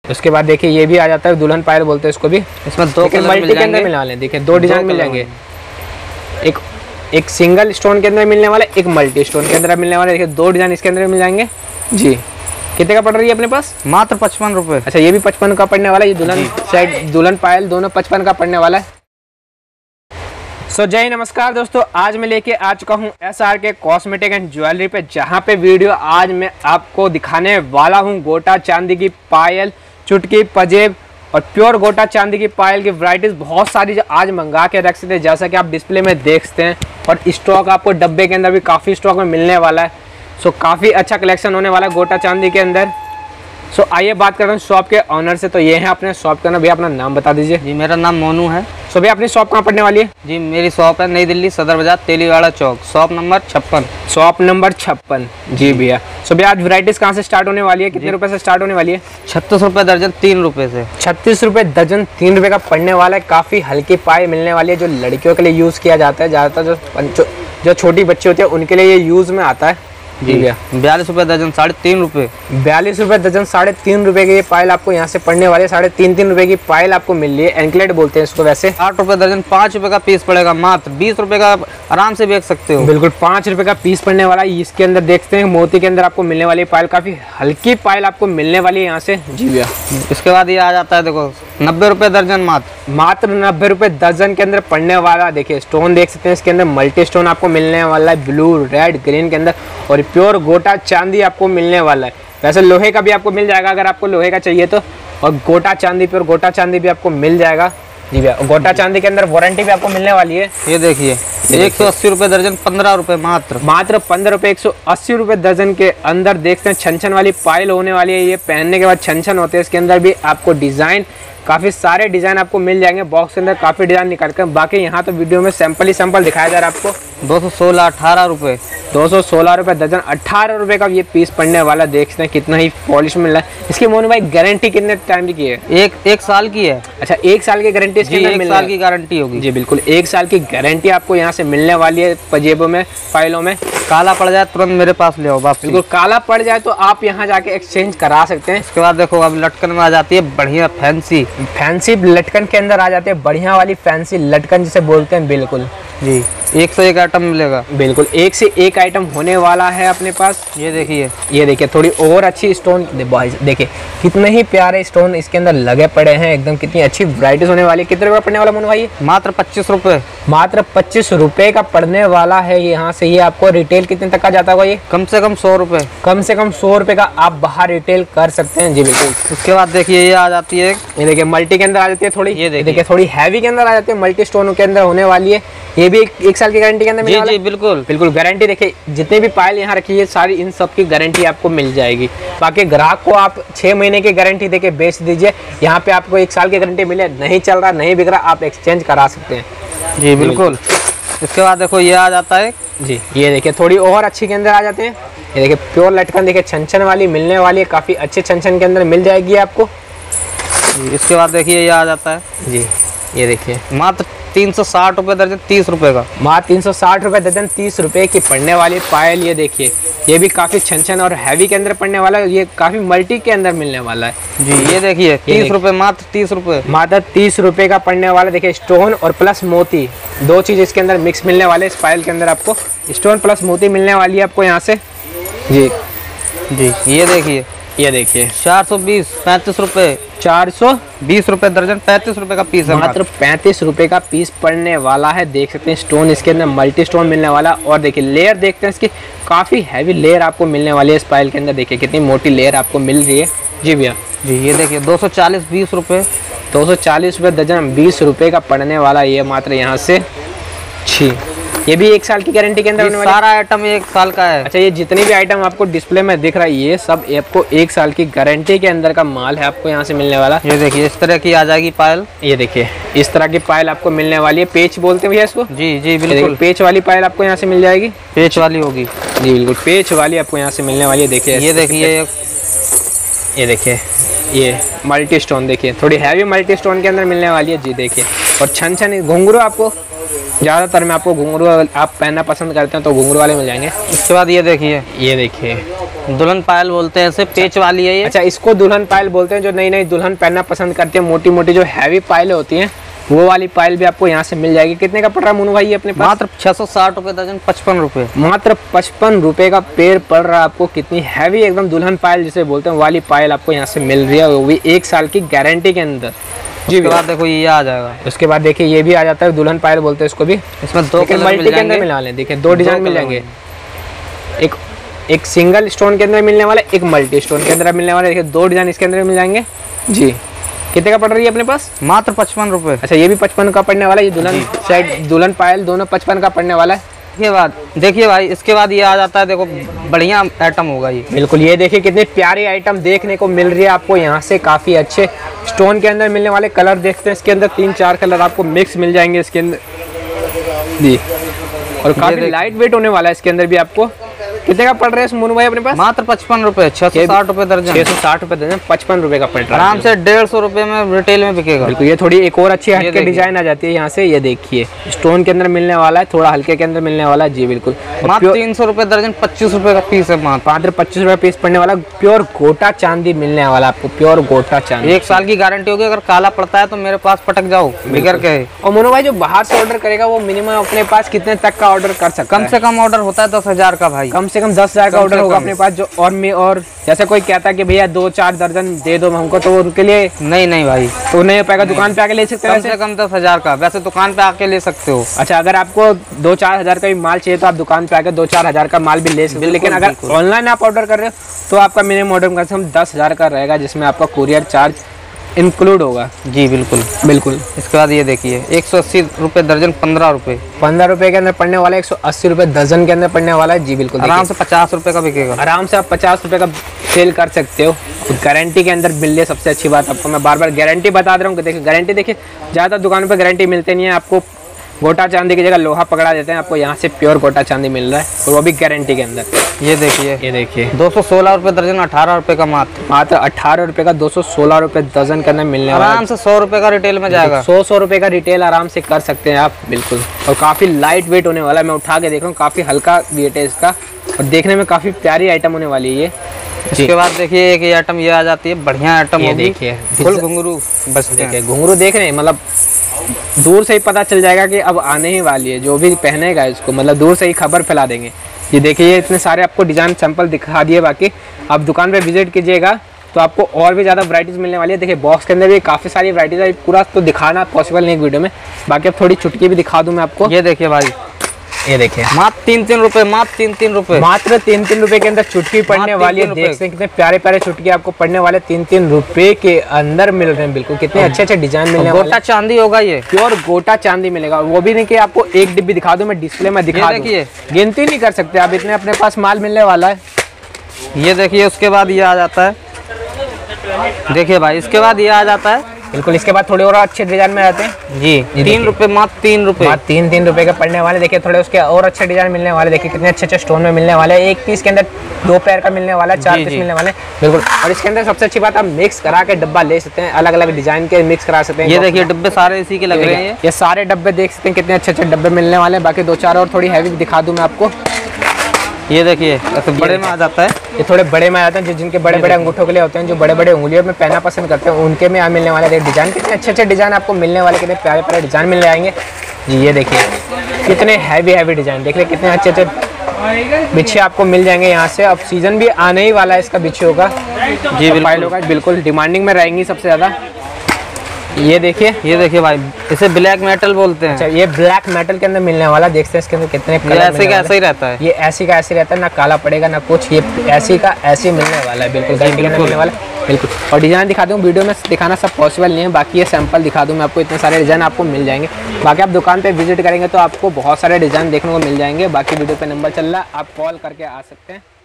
उसके बाद देखिए ये भी आ जाता है दुल्हन पायल बोलते हैं इसको भी। इसमें दो मल्टी के अंदर मिलने वाले हैं, देखिए दो डिजाइन मिल जाएंगे, एक सिंगल स्टोन के अंदर मिलने वाला, एक मल्टी स्टोन के अंदर मिलने वाला। देखिए दो डिजाइन इसके अंदर मिल जाएंगे जी। कितने का पड़ रही है अपने पास? मात्र 55 रुपये। अच्छा ये भी 55 का पड़ने वाला है। ये दुल्हन सेट दुल्हन पायल दोनों 55 का पड़ने वाला है। सो जय नमस्कार दोस्तों, आज मैं लेके आ चुका हूँ SRK कॉस्मेटिक एंड ज्वेलरी पे, जहाँ पे वीडियो आज मैं आपको दिखाने वाला हूँ गोटा चांदी की पायल, चुटकी, पजेब और प्योर गोटा चांदी की पायल की वैरायटीज बहुत सारी जो आज मंगा के रख सकते हैं, जैसा कि आप डिस्प्ले में देख सकते हैं। और स्टॉक आपको डब्बे के अंदर भी काफ़ी स्टॉक में मिलने वाला है। सो काफ़ी अच्छा कलेक्शन होने वाला है गोटा चांदी के अंदर। सो आइए बात कर रहे हैं शॉप के ऑनर से। तो ये है अपने शॉप का नाम, भैया अपना नाम बता दीजिए। जी मेरा नाम मोनू है। सो भैया अपनी शॉप कहाँ पड़ने वाली है? जी मेरी शॉप है नई Delhi Sadar Bazaar Teliwara Chowk, shop number 56। Shop number 56 जी भैया। सो भैया आज वैरायटीज कहाँ से स्टार्ट होने वाली है, कितने रुपए से स्टार्ट होने वाली है? 36 रुपये दर्जन 3 रुपये से। 36 रुपये दर्जन 3 रुपये का पड़ने वाला है। काफ़ी हल्की पायल मिलने वाली है, जो लड़कियों के लिए यूज़ किया जाता है ज़्यादातर, जो छोटी बच्ची होती है उनके लिए ये यूज़ में आता है जी भैया। 42 रुपये दर्जन 3.5 रुपये। 42 रुपये दर्जन 3.5 रुपये की ये पायल आपको यहाँ से पड़ने वाली है। 3.5 रुपये की पायल आपको मिल रही है। एंकलेट बोलते हैं इसको वैसे। 8 रुपये दर्जन 5 रुपये का पीस पड़ेगा, मात्र 20 रुपये का आराम से बेच सकते हो। बिल्कुल 5 रुपये का पीस पड़ने वाला है। इसके अंदर देखते हैं मोती के अंदर आपको मिलने वाली पायल, काफ़ी हल्की पायल आपको मिलने वाली है यहाँ से जी भैया। इसके बाद ये आ जाता है देखो 90 रुपये दर्जन, मात्र 90 रुपये दर्जन के अंदर पड़ने वाला। देखिए स्टोन देख सकते हैं, इसके अंदर मल्टी स्टोन आपको मिलने वाला है, ब्लू रेड ग्रीन के अंदर, और प्योर गोटा चांदी आपको मिलने वाला है। वैसे लोहे का भी आपको मिल जाएगा अगर आपको लोहे का चाहिए तो, और गोटा चांदी प्योर गोटा चांदी भी आपको मिल जाएगा जी भैया। गोटा चांदी के अंदर वारंटी भी आपको मिलने वाली है। ये देखिए 180 रुपये दर्जन 15 रुपये मात्र 15 रुपये 180 रुपये दर्जन के अंदर देखते हैं छन वाली पायल होने वाली है। ये पहनने के बाद छन होते हैं। इसके अंदर भी आपको डिज़ाइन, काफ़ी सारे डिज़ाइन आपको मिल जाएंगे बॉक्स के अंदर, काफ़ी डिज़ाइन निकाल कर। बाकी यहाँ तो वीडियो में सैंपल ही सैंपल दिखाया जा रहा है आपको। 216 रुपये 216 रुपये दर्जन, 18 रुपये का ये पीस पड़ने वाला। देखते हैं कितना ही पॉलिश मिल रहा है। इसकी मोनू भाई गारंटी कितने टाइम की है? एक साल की है। अच्छा 1 साल की गारंटी इसके अंदर मिल रहा है। 1 साल की गारंटी होगी जी बिल्कुल, 1 साल की गारंटी आपको यहाँ से मिलने वाली है पजेबों में, फाइलों में। काला पड़ जाए तुरंत मेरे पास ले आओ वापसी। बिल्कुल काला पड़ जाए तो आप यहाँ जाके एक्सचेंज करा सकते हैं। इसके बाद देखो अब लटकन में आ जाती है बढ़िया फैंसी लटकन के अंदर आ जाते हैं बढ़िया वाली फैंसी लटकन जिसे बोलते हैं। बिल्कुल जी 1 से 1 आइटम मिलेगा। बिल्कुल 1 से 1 आइटम होने वाला है अपने पास। ये देखिए थोड़ी और अच्छी स्टोन देखिए कितने ही प्यारे स्टोन इसके अंदर लगे पड़े हैं एकदम। कितनी अच्छी वैरायटीज होने वाली है। कितने रुपये पड़ने वाला मोनू भाई? मात्र 25 रुपये। मात्र 25 रुपये का पड़ने वाला है यहाँ से। ये आपको रिटेल कितने तक का जाता होगा? ये कम से कम 100 रुपये। कम से कम 100 रुपये का आप बाहर रिटेल कर सकते हैं जी बिल्कुल। उसके बाद देखिए ये आ जाती है, ये देखिए मल्टी के अंदर आ जाती है थोड़ी। ये देखिए थोड़ी हैवी के अंदर आ जाती है, मल्टी स्टोन के अंदर होने वाली है। ये भी 1 साल की गारंटी के अंदर मिलने वाला है। बिल्कुल गारंटी। देखिए जितने भी पायल यहाँ रखी है सारी इन सब की गारंटी आपको मिल जाएगी। बाकी ग्राहक को आप 6 महीने की गारंटी देके बेच दीजिए। यहाँ पे आपको 1 साल की गारंटी मिले, नहीं चल रहा नहीं बिक रहा, आप एक्सचेंज करा सकते हैं जी बिल्कुल। इसके बाद देखो ये आ जाता है जी। ये देखिए थोड़ी और अच्छी के अंदर आ जाते हैं। ये देखिए प्योर लटकन, देखिए छन वाली मिलने वाली है, काफ़ी अच्छे छन के अंदर मिल जाएगी आपको। इसके बाद देखिए ये आ जाता है जी। ये देखिए मात्र 360 रुपये दर्जन 30 रुपये का। मात्र 360 रुपये दर्जन 30 रुपये की पड़ने वाली पायल। ये देखिए ये भी काफ़ी छन और हैवी के अंदर पड़ने वाला है। ये काफ़ी मल्टी के अंदर मिलने वाला है जी। ये देखिए 30 रुपये, मात्र 30 रुपये। मात्र 30 रुपये का पड़ने वाला। देखिए स्टोन और प्लस मोती, दो चीज़ इसके अंदर मिक्स मिलने वाले। इस पायल के अंदर आपको स्टोन प्लस मोती मिलने वाली है आपको यहाँ से जी। ये देखिए 420 35 रुपये 420 रुपये दर्जन 35 रुपये का पीस है। मात्र 35 रुपये का पीस पड़ने वाला है। देख सकते हैं स्टोन इसके अंदर मल्टी स्टोन मिलने वाला। और देखिए लेयर देखते हैं इसकी, काफ़ी हैवी लेयर आपको मिलने वाली है इस पायल के अंदर। देखिए कितनी मोटी लेयर आपको मिल रही है जी भैया। जी ये देखिए 240 20 रुपये 240 रुपये दर्जन 20 रुपये का पड़ने वाला ये मात्र यहाँ से छी। ये भी 1 साल की गारंटी के अंदर होने वाला। सारा आइटम 1 साल का है। अच्छा ये जितनी भी आइटम आपको डिस्प्ले में दिख रहा है ये सब आपको 1 साल की गारंटी के अंदर का माल है आपको यहाँ से मिलने वाला। ये देखिए इस तरह की आ जाएगी पायल। ये देखिए इस तरह की पायल आपको मिलने वाली है। पेच बोलते हैं भैया इसको। जी बिल्कुल पेच वाली पायल आपको यहाँ से मिल जाएगी। पेच वाली होगी जी बिल्कुल, पेच वाली आपको यहाँ से मिलने वाली है। देखिए ये देखिए ये मल्टी स्टोन, देखिए थोड़ी हैवी मल्टी स्टोन के अंदर मिलने वाली है जी। देखिए और छन घुंघरू आपको ज़्यादातर में आपको घुंघरू आप पहनना पसंद करते हैं तो घुंघरू वाले मिल जाएंगे। उसके बाद ये देखिए दुल्हन पायल बोलते हैं, ऐसे पेच वाली है ये। अच्छा, इसको दुल्हन पायल बोलते हैं। जो नई नई दुल्हन पहनना पसंद करते हैं, मोटी मोटी जो हैवी पायलें होती हैं, वो वाली पायल भी आपको यहाँ से मिल जाएगी। कितने का पड़ रहा है मोनू भाई ये अपने पास? मात्र 660 रुपए दर्जन, 55 रुपए। मात्र 55 रुपए का पेड़ पड़ रहा है आपको। कितनी हैवी एकदम दुल्हन पायल जिसे बोलते हैं, वाली पायल आपको यहाँ से मिल रही है, वो भी 1 साल की गारंटी के अंदर। जी, उसके बाद देखो ये आ जाएगा। उसके बाद देखिए ये भी आ जाता है, दुल्हन पायल बोलते हैं इसको भी। इसमें 2 कलर मल्टी के अंदर मिलने वाले हैं। देखिए 2 डिजाइन मिल जाएंगे, एक सिंगल स्टोन के अंदर मिलने वाला, एक मल्टी स्टोन के अंदर मिलने वाला। देखिए 2 डिजाइन इसके अंदर मिल जाएंगे जी। कितने का पड़ रही है अपने पास? मात्र 55 रुपए। अच्छा, ये भी 55 का पड़ने वाला है। ये दुल्हन सेट, दुल्हन पायल दोनों 55 का पड़ने वाला है। इसके बाद देखिए भाई, इसके बाद ये आ जाता है, देखो बढ़िया आइटम होगा ये। बिल्कुल, ये देखिए कितने प्यारे आइटम देखने को मिल रही है आपको यहाँ से। काफी अच्छे स्टोन के अंदर मिलने वाले कलर देखते हैं। इसके अंदर 3-4 कलर आपको मिक्स मिल जाएंगे इसके अंदर जी, और काफी लाइट वेट होने वाला है इसके अंदर भी आपको। कितने का पड़ रहा है मोनू भाई अपने पास? मात्र 55 रुपए, 660 रुपए दर्जन। 660 रुपए दर्जन, 55 रुपए का पड़ रहा है। आराम से 150 रुपए में रिटेल में बिकेगा। बिल्कुल, ये थोड़ी एक और अच्छी हटके डिजाइन आ जाती है यहाँ से। ये देखिए स्टोन के अंदर मिलने वाला है, थोड़ा हल्के के अंदर मिलने वाला है जी। बिल्कुल, मात्र 300 रुपए दर्जन, 25 रुपए का पीस है। मात्र 25 रुपए पीस पड़ने वाला। प्योर गोटा चांदी मिलने वाला आपको, प्योर गोटा चांदी। 1 साल की गारंटी होगी। अगर काला पड़ता है तो मेरे पास पटक जाओ बिगड़ के। और मोनू भाई जो बाहर से ऑर्डर करेगा वो मिनिमम अपने पास कितने तक का ऑर्डर कर सकता है? कम से कम ऑर्डर होता है 10,000 का भाई। कम से कम 10,000 का ऑर्डर होगा अपने पास। जो और जैसे कोई कहता है कि भैया 2-4 दर्जन दे दो हमको, तो उनके लिए नहीं भाई, तो नहीं हो पाएगा। दुकान पे आके ले सकते हैं। कम से कम 10,000 का, वैसे दुकान पे आके ले सकते हो। अच्छा, अगर आपको 2-4 हजार का भी माल चाहिए तो आप दुकान पे आके 2-4 हजार का माल भी ले सकते हो। लेकिन अगर ऑनलाइन आप ऑर्डर कर रहे हो तो आपका मिनिमम ऑर्डर कम से कम 10,000 का रहेगा, जिसमें आपका कुरियर चार्ज इंक्लूड होगा जी। बिल्कुल बिल्कुल। इसके बाद ये देखिए 180 रुपए दर्जन, 15 रुपए। 15 रुपए के अंदर पड़ने वाला है, 180 रुपए दर्जन के अंदर पड़ने वाला है जी। बिल्कुल, आराम से 50 रुपए का बिकेगा। आराम से आप 50 रुपए का सेल कर सकते हो। गारंटी के अंदर मिल रही है। सबसे अच्छी बात आपको मैं बार बार गारंटी बता दे रहा हूँ। देखिए गारंटी, देखिए ज़्यादा दुकानों पर गारंटी मिलते नहीं है आपको। गोटा चांदी की जगह लोहा पकड़ा देते हैं आपको, यहाँ से प्योर गोटा चांदी मिल रहा है, और वो भी गारंटी के अंदर। ये देखिए 216 रुपए दर्जन, 18 रुपए का मात्र 18 रुपए का 216 रुपए दर्जन के अंदर मिलने वाला। आराम से 100 रुपए का रिटेल में जाएगा। 100 रुपए का रिटेल आराम से कर सकते हैं आप। बिल्कुल, और काफी लाइट वेट होने वाला है। मैं उठा के देख रहा हूँ, काफी हल्का वेट है इसका, और देखने में काफी प्यारी आइटम होने वाली है ये। इसके बाद देखिए एक आइटम ये आ जाती है, बढ़िया आइटम ये देखिए फुल घुंघरू बजते हैं। घुंघरू देख रहे हैं, मतलब दूर से ही पता चल जाएगा कि अब आने ही वाली है। जो भी पहनेगा इसको, मतलब दूर से ही खबर फैला देंगे। ये देखिए, ये इतने सारे आपको डिजाइन सैंपल दिखा दिए। बाकी आप दुकान पे विजिट कीजिएगा तो आपको और भी ज़्यादा वैरायटीज़ मिलने वाली है। देखिए बॉक्स के अंदर भी काफ़ी सारी वैरायटीज़ है। पूरा तो दिखाना पॉसिबल नहीं एक वीडियो में, बाकी अब थोड़ी चुटकी भी दिखा दूँ मैं आपको। ये देखिए भाई, ये देखिए मात्र 3-3 रुपए, मात्र 3-3 रुपए, मात्र 3-3 रुपए के अंदर चुटकी पड़ने वाली है। देख सकते हैं कितने प्यारे प्यारे चुटकी आपको पड़ने वाले 3-3 रुपए के अंदर मिल रहे हैं। बिल्कुल, कितने अच्छे अच्छे डिजाइन मिलने वाले। गोटा चांदी होगा ये, प्योर गोटा चांदी मिलेगा। वो भी नहीं कि आपको एक डिब्बी दिखा दूं, मैं डिस्प्ले में दिखा दूं, गिनती नहीं कर सकते आप, इतने अपने पास माल मिलने वाला है। ये देखिए, उसके बाद ये आ जाता है। देखिए भाई, इसके बाद ये आ जाता है। बिल्कुल, इसके बाद थोड़े और अच्छे डिजाइन में आते हैं जी। 3 रुपए, मात्र 3 रुपए, मात्र 3 रुपए के पड़ने वाले। देखिए थोड़े उसके और अच्छे डिजाइन मिलने वाले। देखिए कितने अच्छे अच्छे स्टोन में मिलने वाले हैं। एक पीस के अंदर 2 पैर का मिलने वाला है, 4 पीस मिलने वाले। बिल्कुल, और इसके अंदर सबसे अच्छी बात, आप मिक्स करा के डब्बा ले सकते हैं, अलग अलग डिजाइन के मिक्स करा सकते हैं। ये देखिए डब्बे सारे इसी के लग रहे हैं। ये सारे डब्बे देख सकते हैं, कितने अच्छे अच्छे डब्बे मिलने वाले हैं। बाकी 2-4 और थोड़ी हैवी दिखा दूं मैं आपको। ये देखिए ऐसे बड़े में आ जाता है। ये थोड़े बड़े में आ जाते हैं, जिनके बड़े बड़े अंगूठों के लिए होते हैं, जो बड़े बड़े उंगलियों में पहनना पसंद करते हैं, उनके में मिलने वाले डिजाइन। कितने अच्छे अच्छे डिजाइन आपको मिलने वाले, कितने प्यारे प्यारे डिजाइन मिल जाएंगे जी। ये देखिए कितने हैवी हैवी डिजाइन, देख रहे कितने अच्छे अच्छे बिछे आपको मिल जाएंगे यहाँ से। अब सीजन भी आने ही वाला है इसका बिछियों का जी। फाइलों का बिल्कुल डिमांडिंग में रहेंगी सबसे ज्यादा। ये देखिए भाई, इसे ब्लैक मेटल बोलते हैं। अच्छा, ये ब्लैक मेटल के अंदर मिलने वाला। देखते हैं इसके अंदर कितने कलर ऐसे का ऐसा ही रहता है। ये ऐसी का ऐसे रहता है, ना काला पड़ेगा ना कुछ। ये ऐसी का ऐसे मिलने वाला है, बिल्कुल गारंटी के अंदर मिलने वाला है। बिल्कुल, और डिजाइन दिखा दूँ, वीडियो में दिखाना सब पॉसिबल नहीं है। बाकी ये सैंपल दिखा दूँ मैं आपको, इतने सारे डिजाइन आपको मिल जाएंगे। बाकी आप दुकान पे विजिट करेंगे तो आपको बहुत सारे डिजाइन देखने को मिल जाएंगे। बाकी वीडियो पे नंबर चल रहा है, आप कॉल करके आ सकते हैं।